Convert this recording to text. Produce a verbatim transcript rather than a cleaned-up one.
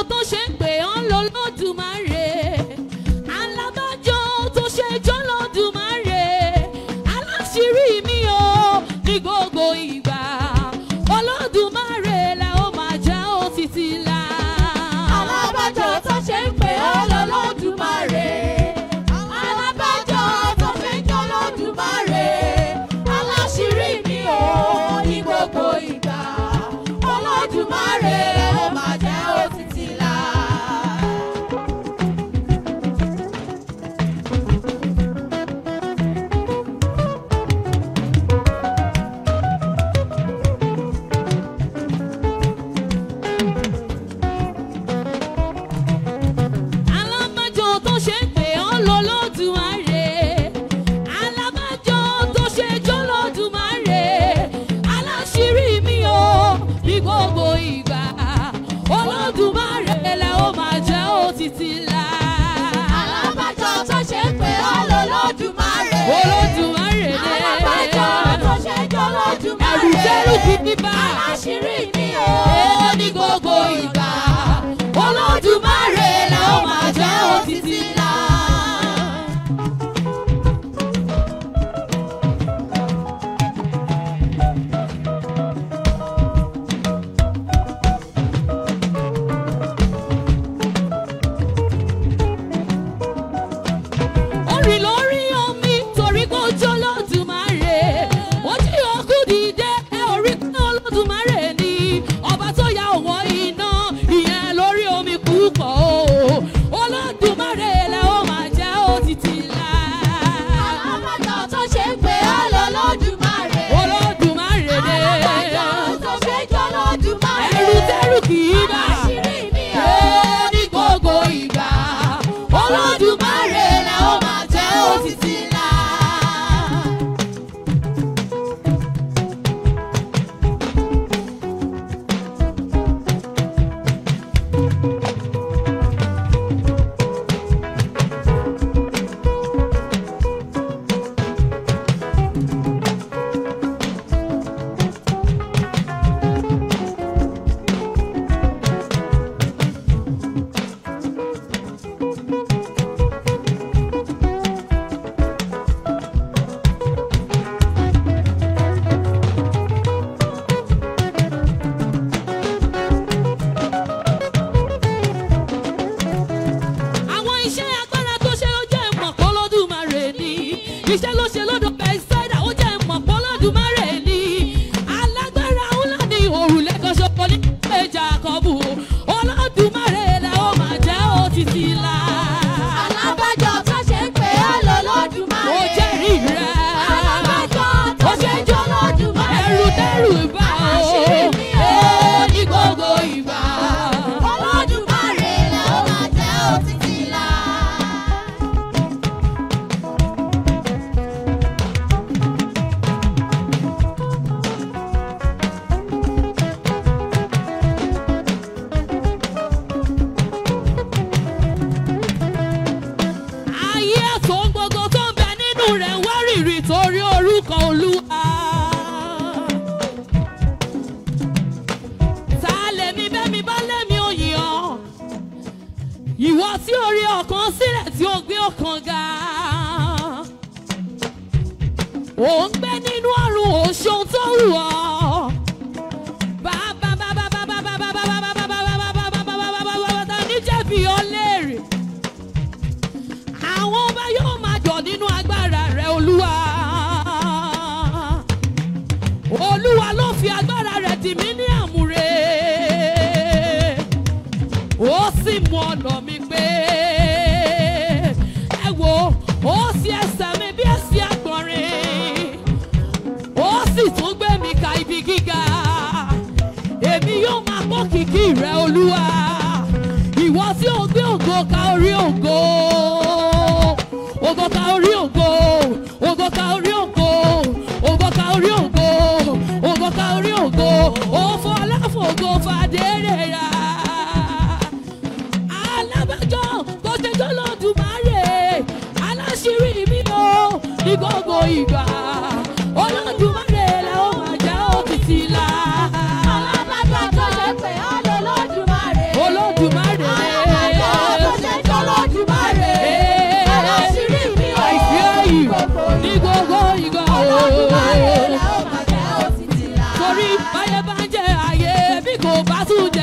tó ṣe ń pè ọ́ lọ́lọ́dùmarè. Alábàjọ tó ṣe jọ́ lọ́dùmarè. Aláṣírí mi o ní gbogbo ìgbà. Olódùmarè la ó máa jẹ́ ó títí la. Alábàjọ tó ṣe ń pè ọ́ lọ́lọ́dùmarè. Alábàjọ tó ṣe jọ́ lọ́dùmarè. Aláṣírí mi o ní gbogbo ìgbà. Olódùmarè ó máa jẹ́ ó títí la. Alábàjọ tó ṣe ń pè ọ́ lọ́lọ́dùmarè. Alábàjọ tó ṣe jọ́ lọ́dùmarè. Aláṣírí mi o ní gbogbo ìgbà. Olódùmarè la ó máa jẹ́ ó títí la. Alábàjọ tó ṣe ń pè ọ́ lọ́lọ́dùmarè. Olódùmarè dé. Alábàjọ tó ṣe jọ́ lọ́dùmarè. Ẹ̀rù tẹ́rù kì í bá. Aláṣírí mi o Ó ní gbogbo ìgbà. Olódùmarè la ó máa jẹ́ ó títí la. Orí lórí omi torí kó jọ́ lọ́dùmarè. Ó jí òkú dìde ẹ orí kan Olódùmarè ni. Ọba tó ya ọ̀wọ́ iná ìyẹn lórí omi púpọ̀ o. Olódùmarè la ó máa jẹ́ ó títí la. Alábàjọ tó ṣe ń pè ọ́ lọ́lọ́dùmarè. Olódùmarè dé. Alábàjọ tó ṣe jọ́ lọ́dùmarè. Ẹ̀rù tẹ́rù kì í bà. Aláṣírí mi o Ó ní gbogbo ìgbà. Olódùmarè la ó máa jẹ́ ó títí la. Àwọn iṣẹ́ agbára tó ṣe ó jẹ́ ìmọ̀ pé Olódùmarè ni. Iṣẹ́ ló ṣe lọ́dọ̀ Bẹ́sáídà ó jẹ́ ìmọ̀ pé Olódùmarè ni. Alágbára ńlá ni òrùlé kan ṣoṣo ní ìjà àkọ́bù. Olódùmarè la ó máa jẹ́ ó títí la. Alábàjọ tó ṣe ń pè ọ́ lọ́lọ́dùmarè. Ó jẹ́rìí rẹ̀. Alábàjọ tó ṣe jọ́ lọ́dùmarè. Ẹ̀rù tẹ́rù bá o. Aláṣírí mi o Ó ní gbogbo ìgbà. Olódùmarè la ó máa jẹ́ ó títí la. Ayé ẹ̀tọ́ gbogbo tó ń bẹ nínú rẹ̀ ń wárìrì torí orúkọ Olúwa. Ta lèmi bẹ́mi bá lẹ́mi òyìn ọ́. Ìwọ tí ó rí ọkàn sílẹ̀ tí ó gbé ọkàn ga. Ò ń gbé nínú ọ̀run òṣò tó wù ọ́. Bàbá bàbá bàbá bàbá bàbá bàbá bàbá bàbá bàbá bàbá bàbá ta ní jẹ̀bi ọ léèrè. Àwọn ọba yóò máa jọ nínú agbára rẹ̀ Olúwa. Olúwa ló fi agbára rẹ̀ dì mí ní àmùrè. Ó sì mú ọ̀nà mi pé. Ẹ wo, ó sì ẹsẹ̀ mi bí ẹsẹ̀ àgbọ̀nrín. Ó sì tún gbé mi ka ibi gíga. Èmi yóò máa gbọ́ kìkì rẹ̀ Olúwa. Ìwọ tí ó gbé ògo ka orí ògo. Ògo ka orí ògo. Ògo ka orí ògo. Ògo ka orí ògo. Ògo ka orí ògo. Òfò aláfògo fàdérè rà. Alábàjọ tó ṣe jọ́ lọ́dùmarè. Aláṣírí mi o ní gbogbo ìgbà. Olódùmarè la ó máa jẹ́ ó títí la. Alábàjọ tó ṣe pè ọ́ lọ́lọ́dùmarè. Olódùmarè tún